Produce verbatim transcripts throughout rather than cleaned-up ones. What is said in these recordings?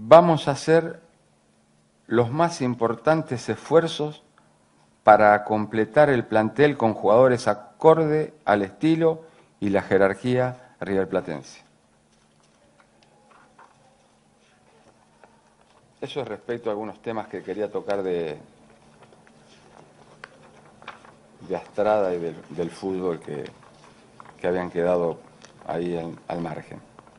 vamos a hacer los más importantes esfuerzos para completar el plantel con jugadores acorde al estilo y la jerarquía riverplatense. Eso es respecto a algunos temas que quería tocar de, de Astrada y del, del fútbol que, que habían quedado ahí en, al margen.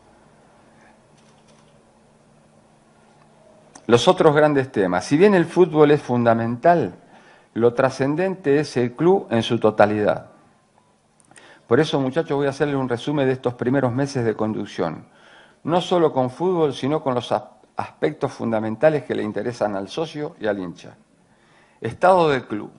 Los otros grandes temas. Si bien el fútbol es fundamental, lo trascendente es el club en su totalidad. Por eso, muchachos, voy a hacerles un resumen de estos primeros meses de conducción. No solo con fútbol, sino con los aspectos fundamentales que le interesan al socio y al hincha. Estado del club.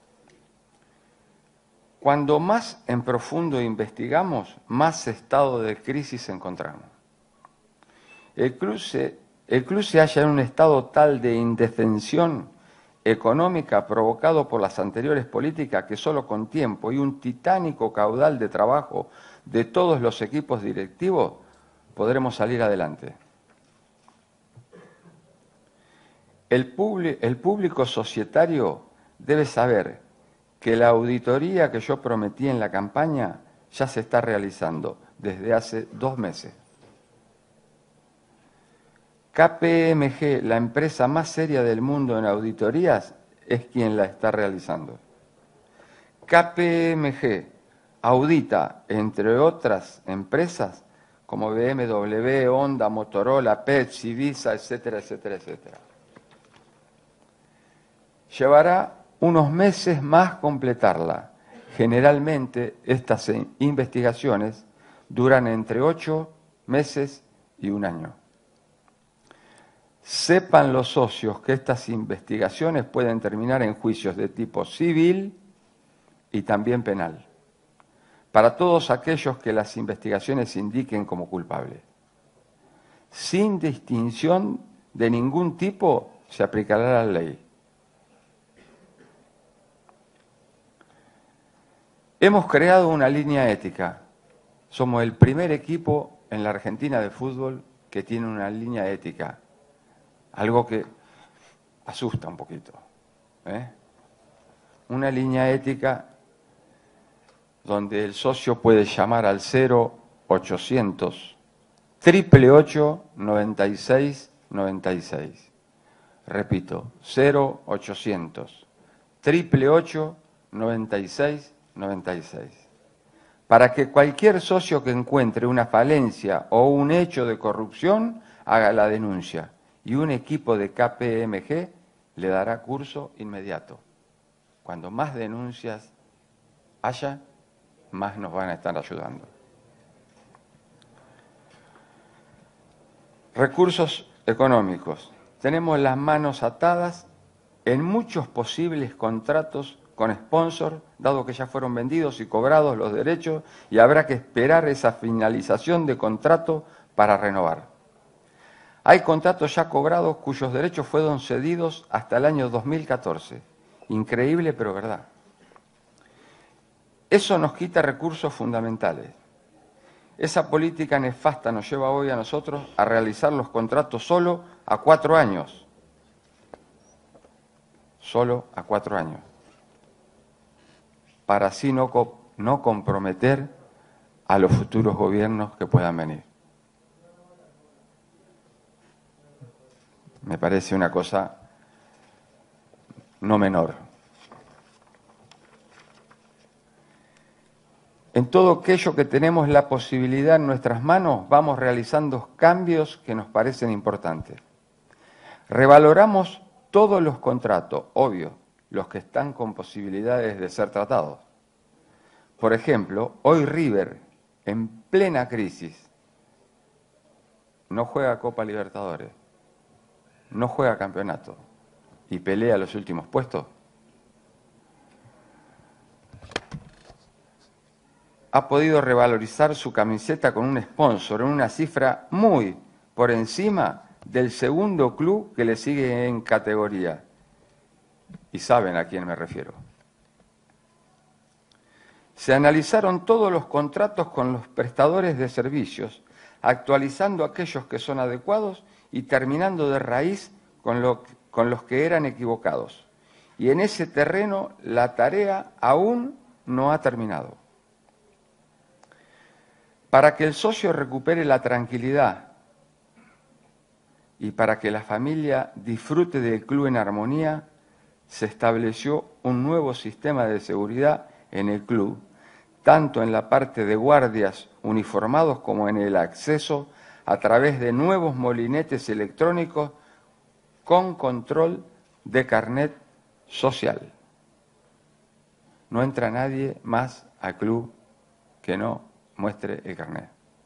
Cuando más en profundo investigamos, más estado de crisis encontramos. El club se, el club se halla en un estado tal de indefensión económica provocado por las anteriores políticas que solo con tiempo y un titánico caudal de trabajo de todos los equipos directivos podremos salir adelante. El, publi- el público societario debe saber que la auditoría que yo prometí en la campaña ya se está realizando desde hace dos meses. K P M G, la empresa más seria del mundo en auditorías, es quien la está realizando. K P M G audita, entre otras empresas, como B M W, Honda, Motorola, Pepsi, Visa, etcétera, etcétera, etcétera. Llevará unos meses más completarla. Generalmente, estas investigaciones duran entre ocho meses y un año. Sepan los socios que estas investigaciones pueden terminar en juicios de tipo civil y también penal, para todos aquellos que las investigaciones indiquen como culpables. Sin distinción de ningún tipo se aplicará la ley. Hemos creado una línea ética. Somos el primer equipo en la Argentina de fútbol que tiene una línea ética. Algo que asusta un poquito. ¿eh? Una línea ética donde el socio puede llamar al cero ochocientos, triple ocho, noventa y seis, noventa y seis. Repito, cero ochocientos, triple ocho, noventa y seis, noventa y seis. Para que cualquier socio que encuentre una falencia o un hecho de corrupción haga la denuncia y un equipo de K P M G le dará curso inmediato. Cuando más denuncias haya, más nos van a estar ayudando. Recursos económicos. Tenemos las manos atadas en muchos posibles contratos con sponsor, dado que ya fueron vendidos y cobrados los derechos, y habrá que esperar esa finalización de contrato para renovar. Hay contratos ya cobrados cuyos derechos fueron cedidos hasta el año dos mil catorce. Increíble, pero verdad. Eso nos quita recursos fundamentales. Esa política nefasta nos lleva hoy a nosotros a realizar los contratos solo a cuatro años. Solo a cuatro años. Para así no, no comprometer a los futuros gobiernos que puedan venir. Me parece una cosa no menor. En todo aquello que tenemos la posibilidad en nuestras manos, vamos realizando cambios que nos parecen importantes. Revaloramos todos los contratos, obvio, los que están con posibilidades de ser tratados. Por ejemplo, hoy River, en plena crisis, no juega Copa Libertadores, no juega campeonato y pelea los últimos puestos. Ha podido revalorizar su camiseta con un sponsor en una cifra muy por encima del segundo club que le sigue en categoría. Y saben a quién me refiero. Se analizaron todos los contratos con los prestadores de servicios, actualizando aquellos que son adecuados y terminando de raíz con, lo, con los que eran equivocados. Y en ese terreno la tarea aún no ha terminado. Para que el socio recupere la tranquilidad y para que la familia disfrute del club en armonía, se estableció un nuevo sistema de seguridad en el club, tanto en la parte de guardias uniformados como en el acceso a través de nuevos molinetes electrónicos con control de carnet social. No entra nadie más al club que no muestre el carnet.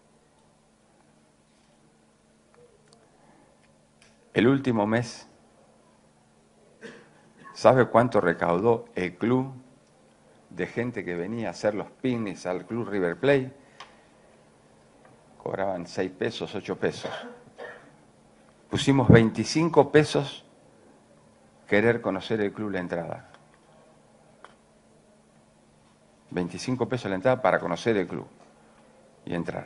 El último mes, ¿sabe cuánto recaudó el club de gente que venía a hacer los picnics al Club River Plate? Cobraban seis pesos, ocho pesos. Pusimos veinticinco pesos querer conocer el club la entrada. veinticinco pesos la entrada para conocer el club y entrar.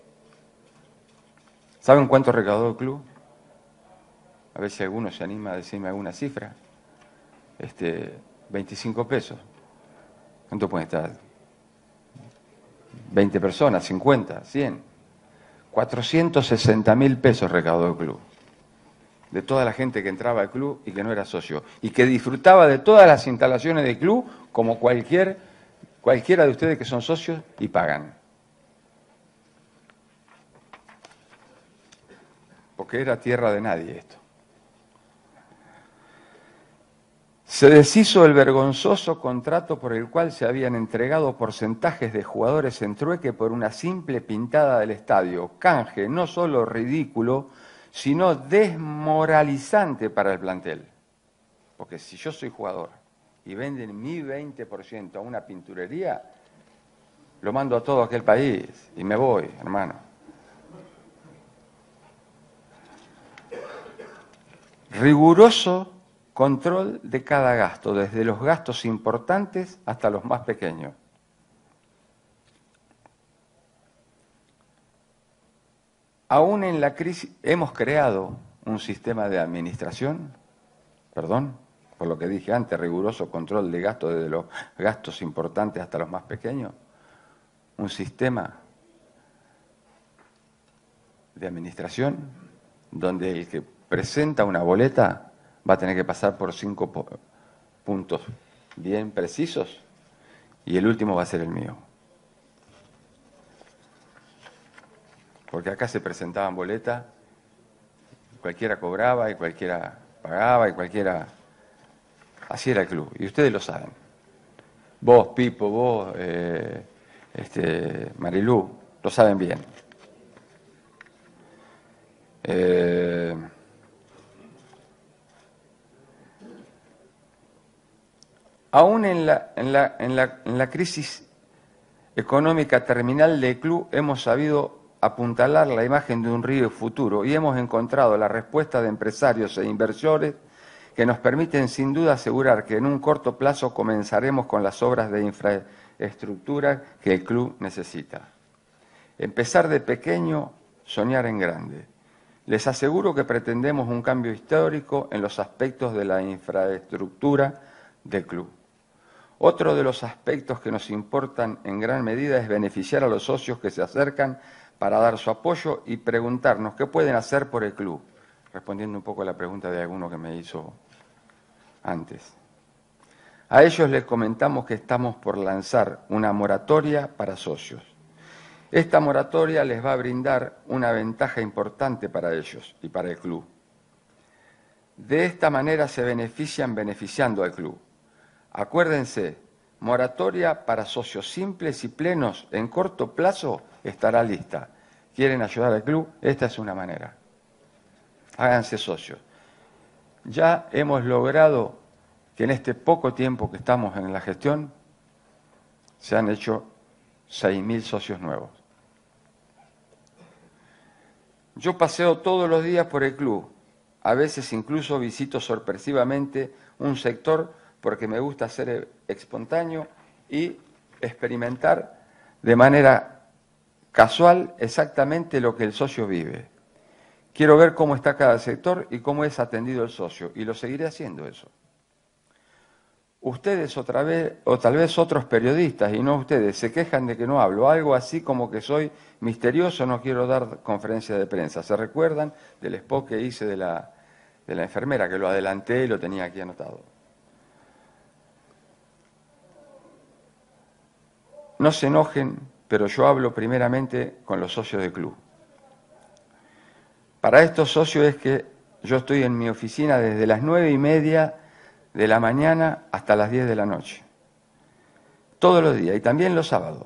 ¿Saben cuánto recaudó el club? A ver si alguno se anima a decirme alguna cifra. Este, veinticinco pesos. ¿Cuánto puede estar? veinte personas, cincuenta, cien. cuatrocientos sesenta mil pesos recaudó el club. De toda la gente que entraba al club y que no era socio. Y que disfrutaba de todas las instalaciones del club como cualquier, cualquiera de ustedes que son socios y pagan. Porque era tierra de nadie esto. Se deshizo el vergonzoso contrato por el cual se habían entregado porcentajes de jugadores en trueque por una simple pintada del estadio. Canje no solo ridículo, sino desmoralizante para el plantel. Porque si yo soy jugador y venden mi veinte por ciento a una pinturería, lo mando a todo aquel país y me voy, hermano. Riguroso control de cada gasto, desde los gastos importantes hasta los más pequeños. Aún en la crisis hemos creado un sistema de administración, perdón, por lo que dije antes, riguroso control de gastos desde los gastos importantes hasta los más pequeños, un sistema de administración donde el que presenta una boleta va a tener que pasar por cinco puntos bien precisos y el último va a ser el mío. Porque acá se presentaban boletas, cualquiera cobraba y cualquiera pagaba y cualquiera... Así era el club, y ustedes lo saben. Vos, Pipo, vos, eh, este, Marilú, lo saben bien. Eh, aún en la, en, la, en, la, en la crisis económica terminal del club hemos sabido apuntalar la imagen de un río futuro y hemos encontrado la respuesta de empresarios e inversores que nos permiten sin duda asegurar que en un corto plazo comenzaremos con las obras de infraestructura que el club necesita. Empezar de pequeño, soñar en grande. Les aseguro que pretendemos un cambio histórico en los aspectos de la infraestructura del club. Otro de los aspectos que nos importan en gran medida es beneficiar a los socios que se acercan para dar su apoyo y preguntarnos qué pueden hacer por el club, respondiendo un poco a la pregunta de alguno que me hizo antes. A ellos les comentamos que estamos por lanzar una moratoria para socios. Esta moratoria les va a brindar una ventaja importante para ellos y para el club. De esta manera se benefician beneficiando al club. Acuérdense, moratoria para socios simples y plenos en corto plazo estará lista. ¿Quieren ayudar al club? Esta es una manera. Háganse socios. Ya hemos logrado que en este poco tiempo que estamos en la gestión se han hecho seis mil socios nuevos. Yo paseo todos los días por el club. A veces incluso visito sorpresivamente un sector porque me gusta ser espontáneo y experimentar de manera casual exactamente lo que el socio vive. Quiero ver cómo está cada sector y cómo es atendido el socio, y lo seguiré haciendo eso. Ustedes otra vez, o tal vez otros periodistas, y no ustedes, se quejan de que no hablo, algo así como que soy misterioso, no quiero dar conferencia de prensa. ¿Se recuerdan del spot que hice de la, de la enfermera, que lo adelanté y lo tenía aquí anotado? No se enojen, pero yo hablo primeramente con los socios del club. Para estos socios es que yo estoy en mi oficina desde las nueve y media de la mañana hasta las diez de la noche. Todos los días, y también los sábados.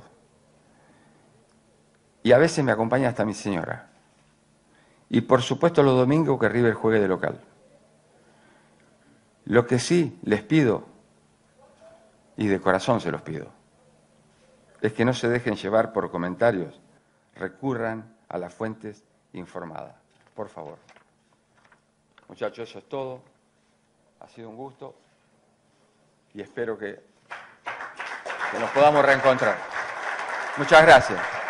Y a veces me acompaña hasta mi señora. Y por supuesto los domingos que River juegue de local. Lo que sí les pido, y de corazón se los pido, es que no se dejen llevar por comentarios, recurran a las fuentes informadas. Por favor. Muchachos, eso es todo. Ha sido un gusto y espero que, que nos podamos reencontrar. Muchas gracias.